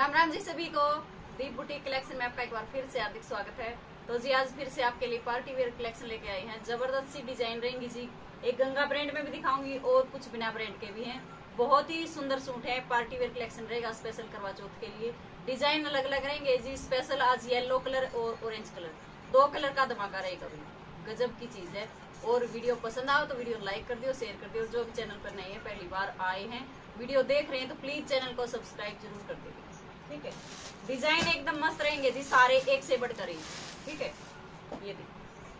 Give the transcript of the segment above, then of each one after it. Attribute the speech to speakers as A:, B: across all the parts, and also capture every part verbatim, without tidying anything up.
A: राम राम जी सभी को। दीप boutique collection में आपका एक बार फिर से हार्दिक स्वागत है। तो जी आज फिर से आपके लिए पार्टी वेयर कलेक्शन लेके आए हैं। जबरदस्त सी डिजाइन रहेंगी जी। एक गंगा ब्रांड में भी दिखाऊंगी और कुछ बिना ब्रांड के भी हैं। बहुत ही सुंदर सूट है, पार्टी वेयर कलेक्शन रहेगा स्पेशल करवा चौथ के लिए। डिजाइन अलग अलग रहेंगे जी। स्पेशल आज येलो कलर और ऑरेंज कलर, दो कलर का धमाका रहेगा भी। गजब की चीज है। और वीडियो पसंद आओ तो वीडियो लाइक कर दियो, शेयर कर दियो। जो भी चैनल पर नहीं है, पहली बार आए हैं, वीडियो देख रहे हैं तो प्लीज चैनल को सब्सक्राइब जरूर कर दीजिए। ठीक है, डिजाइन एकदम मस्त रहेंगे जी, सारे एक से बढ़कर एक। ठीक है, ये देखिए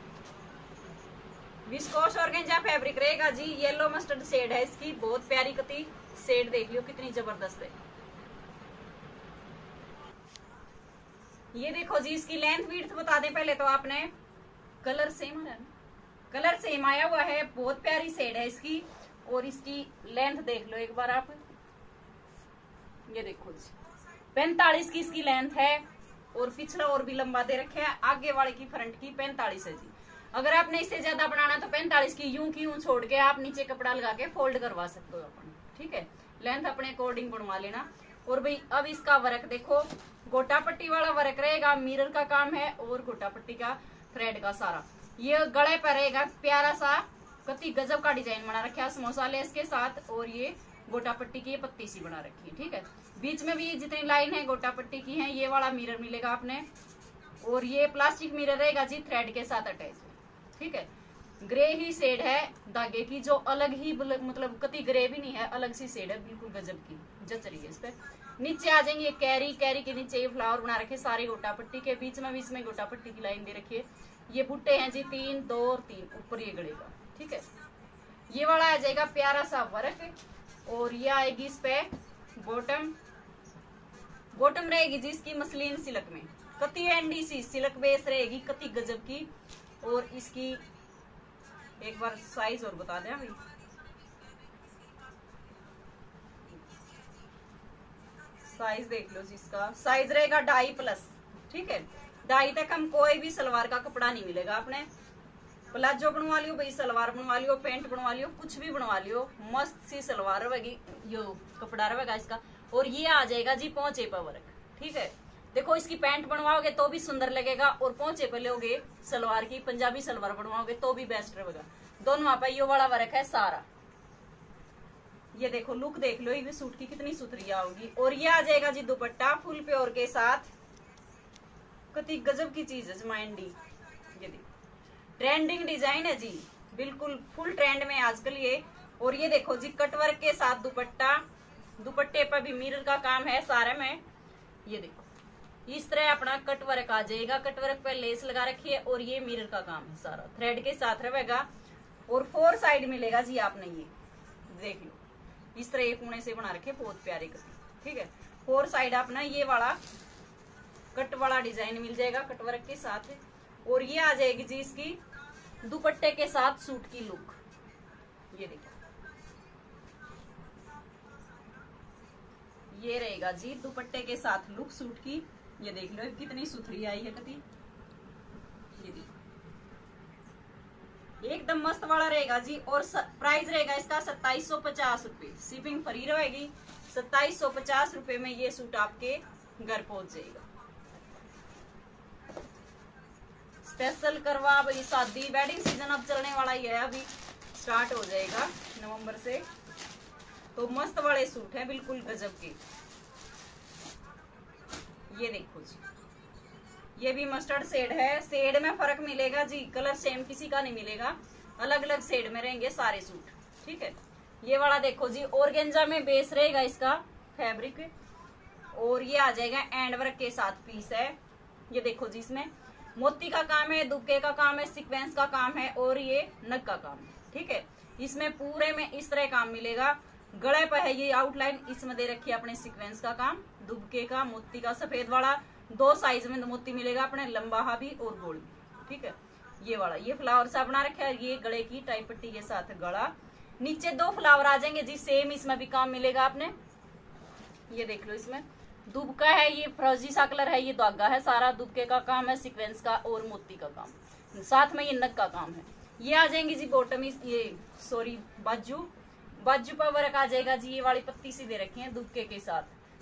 A: विस्कोस ऑर्गेंजा फैब्रिक रहेगा जी। येलो मस्टर्ड शेड है इसकी, बहुत प्यारी कती शेड देख लियो कितनी जबरदस्त है। ये देखो जी, इसकी लेंथ विड्थ बता दें पहले तो आपने। कलर सेम है ना, कलर सेम आया हुआ है। बहुत प्यारी शेड है इसकी। और इसकी लेंथ देख लो एक बार आप। ये देखो जी, पैंतालीस की इसकी लेंथ है। और पिछला और भी लंबा दे रखे है। आगे वाले की फ्रंट की पैंतालीस है जी। अगर आपने इससे ज्यादा बनाना तो पैंतालीस की यूं की यूं छोड़ के आप नीचे कपड़ा लगा के फोल्ड करवा सकते हो अपन। ठीक है, लेंथ अपने अकॉर्डिंग बनवा लेना। और भाई अब इसका वर्क देखो, गोटा पट्टी वाला वर्क रहेगा, मिरर का काम है और गोटा पट्टी का थ्रेड का सारा। ये गले पर रहेगा प्यारा सा कति गजब का डिजाइन बना रखा है समोसा लेस के साथ। और ये गोटा पट्टी की ये पत्ती सी बना रखी है। ठीक है, बीच में भी जितनी लाइन है गोटा पट्टी की है। ये वाला मिरर मिलेगा आपने। और ये प्लास्टिक मिरर रहेगा जी, थ्रेड के साथ अटैच। ठीक है, ग्रे ही शेड है धागे की, जो अलग ही मतलब कति ग्रे भी नहीं है, अलग सी शेड है, बिल्कुल गजब की जच रही है इस पे। नीचे आ जाएंगे कैरी, कैरी के नीचे ये फ्लावर बना रखे सारे गोटा पट्टी के। बीच में भी इसमें गोटा पट्टी की लाइन दे रखी है। ये बुट्टे हैं जी, तीन दो और तीन, ऊपर ये गड़ेगा। ठीक है, ये वाला आ जाएगा प्यारा सा वर्क। और ये आएगी इस पे बॉटम। बॉटम रहेगी जी इसकी मसलिन सिल्क में, कति एंडी सी सिल्क बेस रहेगी, कति गजब की। और इसकी एक बार साइज और बता दें भाई। साइज देख लो जी, इसका साइज रहेगा ढाई प्लस। ठीक है, ढाई तक हम कोई भी सलवार का कपड़ा नहीं मिलेगा अपने। प्लाजो बनवा लियो भाई, सलवार बनवा लियो, पैंट बनवा लियो, कुछ भी बनवा लियो, मस्त सी सलवार रहेगी, यो कपड़ा रहेगा इसका। और ये आ जाएगा जी पहुंचे पर वर्क। ठीक है, देखो इसकी पैंट बनवाओगे तो भी सुंदर लगेगा। और पहुंचे पर लोगे सलवार की, पंजाबी सलवार बनवाओगे तो भी बेस्ट रहेगा। दोनों पे यो वाला वर्क है सारा। ये देखो लुक देख लो ये सूट की कितनी सुथरी आओगी। और ये आ जाएगा जी दुपट्टा फुल प्योर के साथ, कति गजब की चीज है जमाइंडी। ये देखो ट्रेंडिंग डिजाइन है जी, बिल्कुल फुल ट्रेंड में आजकल ये। और ये देखो जी कटवर्क के साथ दुपट्टा, दुपट्टे पर भी मिरर का काम है सारे में। ये देखो इस तरह अपना कटवर्क आ जाएगा, कटवर्क पे लेस लगा रखी है। और ये मिरर का काम है सारा, थ्रेड के साथ रहेगा। और फोर साइड मिलेगा जी आपने, ये देख लो इस तरह एक कोने से बना रखे, बहुत प्यारे कटी। ठीक है, फोर साइड अपना ये वाला कट वाला डिजाइन मिल जाएगा कटवर्क के साथ। और ये आ जाएगी जी इसकी दुपट्टे के साथ सूट की लुक। ये देखो ये रहेगा जी दुपट्टे के साथ लुक सूट की। ये देख लो कितनी सुथरी आई है कती। ये देखो एकदम मस्त वाला रहेगा जी। और प्राइस रहेगा इसका सत्ताईस सौ पचास रूपये, शिपिंग फ्री रहेगी। सत्ताईस सौ पचास रूपये में ये सूट आपके घर पहुंच जाएगा। स्पेशल करवा भाई शादी वेडिंग सीजन अब चलने वाला ही है, अभी स्टार्ट हो जाएगा नवंबर से। तो मस्त वाले सूट है बिल्कुल गजब के। ये देखो जी, ये भी मस्टर्ड शेड है। शेड में फर्क मिलेगा जी, कलर सेम किसी का नहीं मिलेगा, अलग अलग शेड में रहेंगे सारे सूट। ठीक है, ये वाला देखो जी ऑर्गेंजा में बेस रहेगा इसका फैब्रिक। और ये आ जाएगा एंड वर्क के साथ पीस है। ये देखो जी इसमें मोती का काम है, दुबके का काम है, सीक्वेंस का काम है और ये नग का काम है। ठीक है, इसमें पूरे में इस तरह काम मिलेगा। गले पर है ये आउटलाइन, इसमें दे रखी है अपने सीक्वेंस का काम, दुबके का, मोती का, सफेद वाला। दो साइज में मोती मिलेगा अपने, लंबा भी और गोल भी। ठीक है, ये वाला ये फ्लावर सा बना रखा है। ये गले की टाइप पट्टी के साथ गला, नीचे दो फ्लावर आ जाएंगे जी सेम, इसमें भी काम मिलेगा आपने। ये देख लो इसमें दुबका है, ये फरोजी सा कलर है, ये धागा है सारा, दुबके का काम है, सीक्वेंस का और मोती का काम, साथ में ये नग का काम है। ये आ जाएंगी जी बॉटम, ये सॉरी बाजू, बाजू पर वर्क आ जाएगा जी। ये वाली पत्ती सी दे रखी है दुबके के साथ,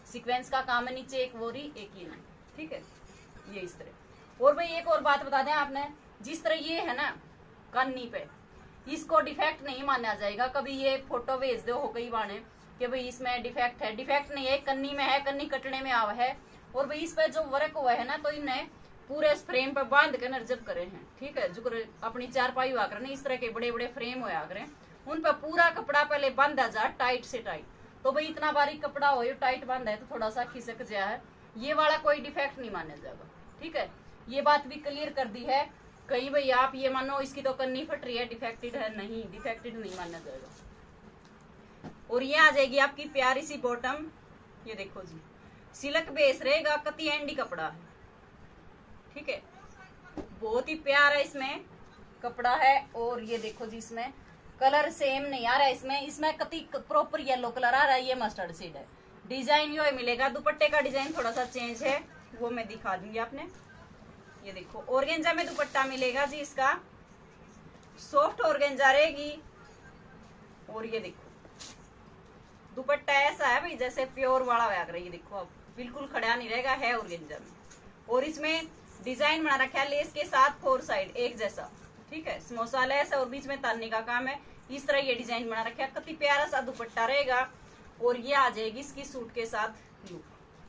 A: सीक्वेंस का काम है नीचे एक वोरी एक ये ना, ठीक है, ये इस तरह। और भाई एक और बात बता दें आपने, जिस तरह ये है ना कन्नी पे, इसको डिफेक्ट नहीं माना जाएगा। कभी ये फोटो भेज दो हो कई बार कि भाई इसमें डिफेक्ट है, डिफेक्ट नहीं है, कन्नी में है, कन्नी कटने में आवा है। और भाई इस पे जो वर्क हुआ है ना, तो इन्हें पूरे फ्रेम पे बांध के नर्जब करे हैं, ठीक है, जो अपनी चारपाई हुआ करें इस तरह के बड़े बड़े फ्रेम हुआ करें, उन पर पूरा कपड़ा पहले बांधा जा टाइट से टाइट। तो भाई इतना बारीक कपड़ा हो टाइट बांधा है तो थोड़ा सा खिसक जाए है, ये वाला कोई डिफेक्ट नहीं माना जाएगा, ठीक है। ये बात भी क्लियर कर दी है। कहीं भाई आप ये मानो इसकी तो कन्नी फट रही है, डिफेक्टेड है, नहीं, डिफेक्टेड नहीं माना जाएगा। और ये आ जाएगी आपकी प्यारी सी बॉटम, ये देखो जी, सिल्क बेस रहेगा, कति एंडी कपड़ा है, ठीक है, बहुत ही प्यारा इसमें कपड़ा है। और ये देखो जी, इसमें कलर सेम नहीं आ रहा है, इसमें इसमें कति प्रॉपर येलो कलर आ रहा है, ये मस्टर्ड शेड है। डिजाइन यो मिलेगा, दुपट्टे का डिजाइन थोड़ा सा चेंज है, वो मैं दिखा दूंगी आपने। ये देखो ऑर्गेंजा में दुपट्टा मिलेगा जी, इसका सॉफ्ट ऑर्गेंजा रहेगी। और ये देखो दुपट्टा ऐसा है भाई जैसे प्योर वाला होया करे, ये देखो अब बिल्कुल खड़ा नहीं रहेगा, है ऑर्गेंजा में। और इसमें डिजाइन बना रखा है लेस के साथ, फोर साइड एक जैसा, ठीक है, समोसा लेस है और बीच में तारने का काम है। इस तरह ये डिजाइन बना रखा है, कति प्यारा सा दुपट्टा रहेगा। और ये आ जाएगी इसकी सूट के साथ लुक,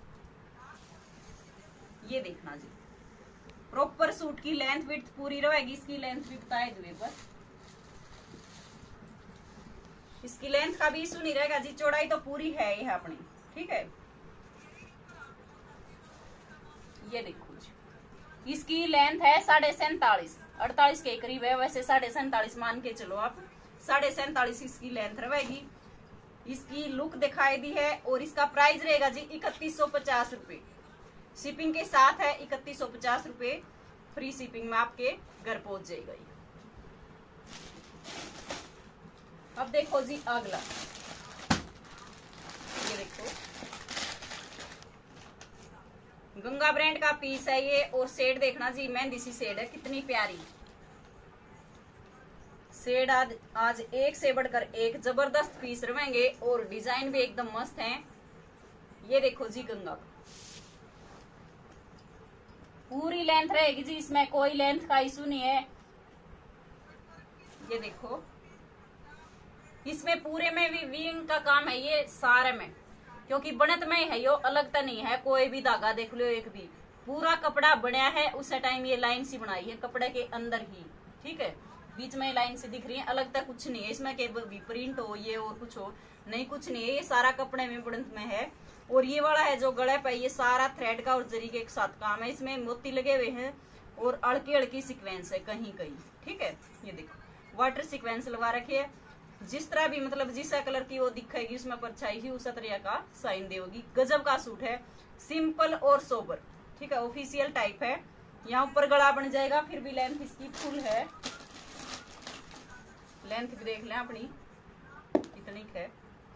A: ये देखना जी, प्रॉपर सूट की लेंथ विड्थ पूरी रहेगी। इसकी लेंथ भी बताए दुए पर, इसकी लेंथ का भी इशू नहीं रहेगा जी, चौड़ाई तो पूरी है ये अपनी, ठीक है। ये देखो जी, इसकी लेंथ है साढ़े सैतालीस, अड़तालीस के करीब है, वैसे साढ़े सैतालीस मान के चलो आप, साढ़े सैतालीस इसकी लेंथ रहेगी। इसकी लुक दिखाई दी है। और इसका प्राइस रहेगा जी इकतीस सौ पचास रुपए, शिपिंग के साथ है इकतीस सौ पचास रुपए, फ्री शिपिंग में आपके घर पहुंच जाएगा ये। अब देखो जी अगला, ये देखो गंगा ब्रांड का पीस है ये। और शेड देखना जी, मेहंदी सी शेड है, कितनी प्यारी शेड। आज आज एक से बढ़कर एक जबरदस्त पीस रहेंगे और डिजाइन भी एकदम मस्त हैं। ये देखो जी गंगा पूरी लेंथ रहेगी जी, इसमें कोई लेंथ का इशू नहीं है। ये देखो इसमें पूरे में भी वीविंग का काम है, ये सारे में, क्योंकि बनत में है, यो अलग तो नहीं है, कोई भी धागा देख लो, एक भी पूरा कपड़ा बनया है। उस टाइम ये लाइन सी बनाई है कपड़े के अंदर ही, ठीक है, बीच में लाइन से दिख रही है, अलग तक कुछ नहीं है इसमें, के प्रिंट हो ये और कुछ हो नहीं, कुछ नहीं है, ये सारा कपड़े में बनत में है। और ये वाला है जो गले पे, ये सारा थ्रेड का और जरी के एक साथ काम है, इसमें मोती लगे हुए हैं और अड़की अड़की सीक्वेंस है कहीं कहीं, ठीक है। ये देखो वाटर सीक्वेंस लगा रखी है, जिस तरह भी मतलब जिस कलर की वो दिखेगी उसमें परछाई ही उस तरह का साइन देगी। गजब का सूट है, सिंपल और सोबर, ठीक है, ऑफिशियल टाइप है। यहाँ ऊपर गला बन जाएगा, फिर भी लेंथ इसकी फुल है, लेंथ भी देख लें अपनी कितनी है।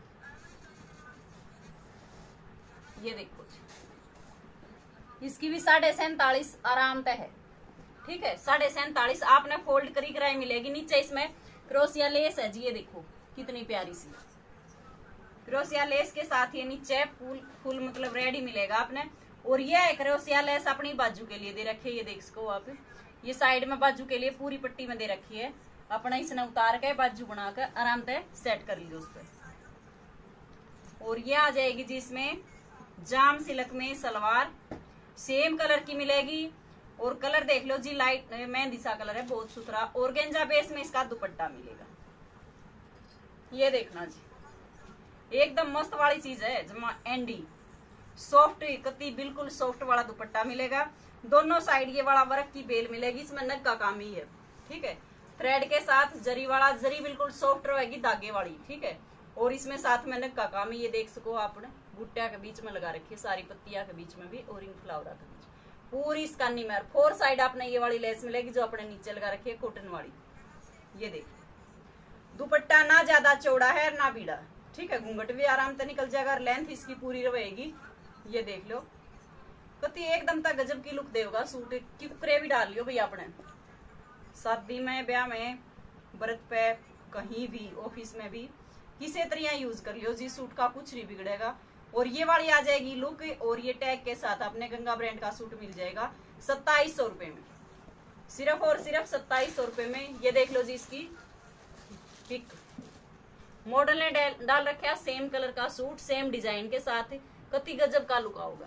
A: ये देखो इसकी भी साढ़े सैतालीस आराम तय है, ठीक है, साढ़े सैतालीस आपने फोल्ड करी कराई मिलेगी। नीचे इसमें क्रोशिया लेस है जी, ये देखो कितनी प्यारी सी क्रोशिया लेस के साथ ये नीचे फुल फुल मतलब रेडी मिलेगा आपने। और ये है क्रोशिया लेस अपनी बाजू के लिए दे रखी है, ये देख सको आप, ये साइड में बाजू के लिए पूरी पट्टी में दे रखी है, अपना इसने उतार के बाजू बनाकर आराम से सेट कर लियो उस पर। और ये आ जाएगी जी इसमें जाम सिल्क में सलवार, सेम कलर की मिलेगी। और कलर देख लो जी, लाइट मेहंदी सा कलर है, बहुत सुथरा। ऑर्गेंजा बेस में इसका दुपट्टा मिलेगा, ये देखना जी एकदम मस्त वाली चीज है, जमा एंडी सॉफ्ट कति बिल्कुल सॉफ्ट वाला दुपट्टा मिलेगा। दोनों साइड ये वाला वर्क की बेल मिलेगी, इसमें नग का काम ही है, ठीक है, थ्रेड के साथ जरी वाला, जरी बिल्कुल सॉफ्ट रहेगी धागे वाली, ठीक है। और इसमें साथ में नग का काम, ये देख सको आपने गुट्टिया के बीच में लगा रखी है, सारी पत्तियां के बीच में भी और इन फ्लावर के बीच पूरी इसका निमर। फोर साइड आपने ये वाली लेस मिलेगी जो अपने नीचे लगा रखी है कॉटन वाली। ये देखिए दुपट्टा ना ज्यादा चौड़ा है ना बीड़ा, ठीक है, घूंघट भी आराम से निकल जाएगा, लेंथ इसकी पूरी रहेगी। ये देख लो कति एकदम तक गजब की लुक देगा सूट की, कुकरे भी डाल लियो भैया अपने शादी में, ब्याह में, व्रत पे, कहीं भी ऑफिस में भी किसी तरह यूज कर लियो जी, सूट का कुछ नहीं बिगड़ेगा। और ये वाली आ जाएगी लुक, और ये टैग के साथ अपने गंगा ब्रांड का सूट मिल जाएगा सत्ताईस सौ रुपए में, सिर्फ और सिर्फ सत्ताईस सौ रुपए में। ये देख लो जी इसकी पिक, मॉडल ने डाल रखा सेम कलर का सूट सेम डिजाइन के साथ, कति गजब का लुक होगा।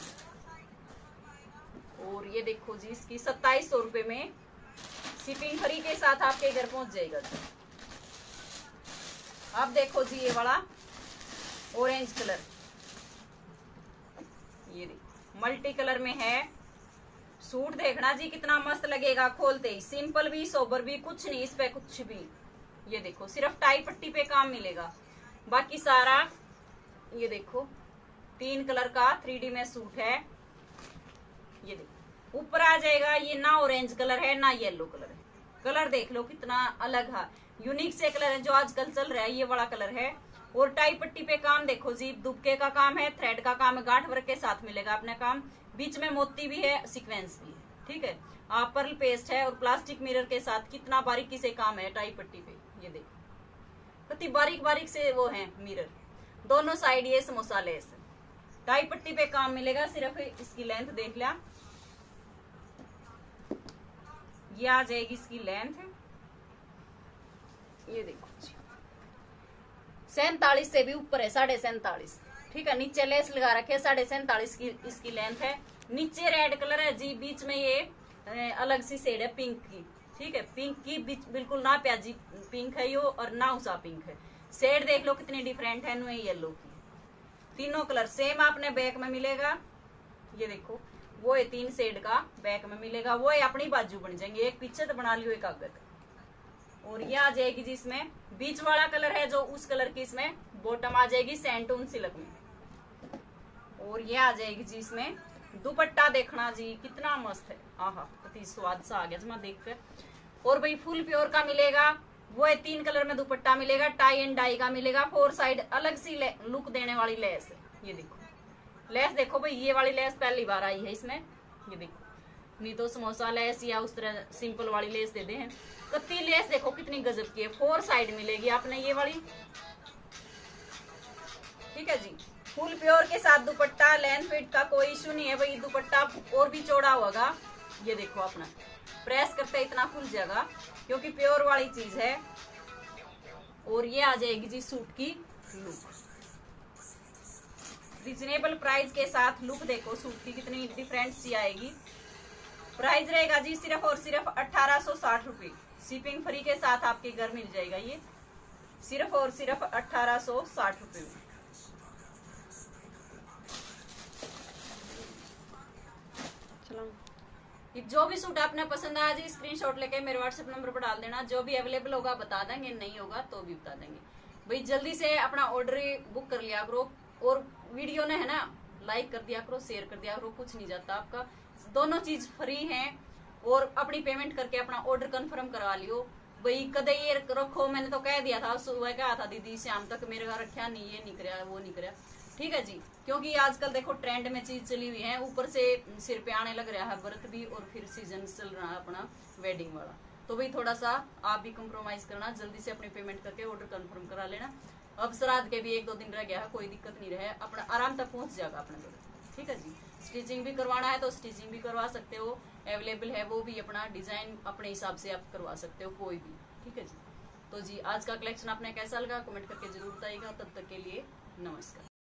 A: और ये देखो जी इसकी सत्ताईस सौ रुपए में शिपिंग फ्री के साथ आपके घर पहुंच जाएगा जी। अब देखो जी ये वाला ऑरेंज कलर, ये देखो मल्टी कलर में है सूट, देखना जी कितना मस्त लगेगा खोलते ही, सिंपल भी सोबर भी, कुछ नहीं इस पे कुछ भी। ये देखो सिर्फ टाई पट्टी पे काम मिलेगा, बाकी सारा ये देखो तीन कलर का थ्री डी में सूट है। ये देखो ऊपर आ जाएगा, ये ना ऑरेंज कलर है ना येलो कलर है, कलर देख लो कितना अलग है, यूनिक से कलर है जो आजकल चल रहा है, ये वाला कलर है। और टाई पट्टी पे काम देखो जी, दुबके का काम है, थ्रेड का काम है, गांठ वर्क के साथ मिलेगा अपना काम, बीच में मोती भी है, सीक्वेंस भी है, ठीक है। आप पर्ल पेस्ट है और प्लास्टिक मिरर के साथ कितना बारीकी से काम है टाई पट्टी पे, ये देखो कितनी बारीक बारीक से वो है मिरर, दोनों साइड ये समोसा लेस टाई पट्टी पे काम मिलेगा। सिर्फ इसकी लेंथ देख लिया, ये आ जाएगी इसकी लेंथ, ये देखो सैतालीस से भी ऊपर है, साढ़े सैतालीस, ठीक है। नीचे लेस लगा रखे साढ़े सैतालीस की इसकी लेंथ है, नीचे रेड कलर है जी, बीच में ये अलग सी शेड है पिंक की, ठीक है। पिंक की बीच बिल्कुल ना प्याजी पिंक है यो और ना उसा पिंक है, शेड देख लो कितनी डिफरेंट है, नो येलो की, तीनों कलर सेम आपने बैक में मिलेगा। ये देखो वो है तीन शेड का बैक में मिलेगा, वो है अपनी बाजू बन जाएंगे, एक पीछे तो बना लियो एक आगे। और ये आ जाएगी जी इसमें बीच वाला कलर है जो उस कलर की, इसमें बॉटम आ जाएगी सैंटून सिल्क में। और ये आ जाएगी जी इसमें दुपट्टा, देखना जी कितना मस्त है, आहा कितनी स्वाद सा आ गया जमा देख कर। और भाई फुल प्योर का मिलेगा, वो है तीन कलर में दुपट्टा मिलेगा, टाई एंड डाई का मिलेगा, फोर साइड अलग सी लुक देने वाली लेस है। ये देखो लेस देखो भाई, ये वाली लेस पहली बार आई है इसमें, ये देखो, नहीं तो समोसा लेस या उस तरह सिंपल वाली लेस दे दे हैं। कत्ती लेस देखो कितनी गजब की है, फोर साइड मिलेगी आपने ये वाली, ठीक है जी। फुल प्योर के साथ दुपट्टा, लेंथ फिट का कोई इशू नहीं है भाई, दुपट्टा और भी चौड़ा होगा। ये देखो अपना प्रेस करते इतना खुल जाएगा क्योंकि प्योर वाली चीज है। और ये आ जाएगी जी सूट की लुक, रिजनेबल प्राइस के साथ लुक देखो सूट की कितनी डिफरेंट सी आएगी। प्राइस रहेगा जी सिर्फ और सिर्फ अठारह सौ साठ रुपए, शिपिंग फ्री के साथ आपके घर मिल जाएगा, ये सिर्फ और सिर्फ अठारह सौ साठ रुपए में। जो भी सूट आपने पसंद आया जी स्क्रीनशॉट लेके मेरे व्हाट्सएप नंबर पर डाल देना, जो भी अवेलेबल होगा बता देंगे, नहीं होगा तो भी बता देंगे। भाई जल्दी से अपना ऑर्डर बुक कर लिया करो, और वीडियो ने है ना लाइक कर दिया करो, शेयर कर दिया करो, कुछ नहीं जाता आपका, दोनों चीज फ्री हैं। और अपनी पेमेंट करके अपना ऑर्डर कंफर्म करवा लियो। भाई कदे ये रखो, मैंने तो कह दिया था, सुबह कहा था दीदी शाम तक मेरे घर रखा नहीं, ये नहीं कराया वो नहीं कराया, ठीक है जी। क्योंकि आजकल देखो ट्रेंड में चीज चली हुई है, ऊपर से सिर पे आने लग रहा है व्रत भी, और फिर सीजन चल रहा है अपना वेडिंग वाला, तो भाई थोड़ा सा आप भी कॉम्प्रोमाइज करना, जल्दी से अपनी पेमेंट करके ऑर्डर कंफर्म करा लेना। अब श्राद्ध के भी एक दो दिन रह गया है, कोई दिक्कत नहीं रहे, अपना आराम तक पहुंच जाएगा अपने घर, ठीक है जी। स्टिचिंग भी करवाना है तो स्टिचिंग भी करवा सकते हो, अवेलेबल है वो भी, अपना डिजाइन अपने हिसाब से आप करवा सकते हो कोई भी, ठीक है जी। तो जी आज का कलेक्शन आपने कैसा लगा कमेंट करके जरूर बताइएगा, तब तक के लिए नमस्कार।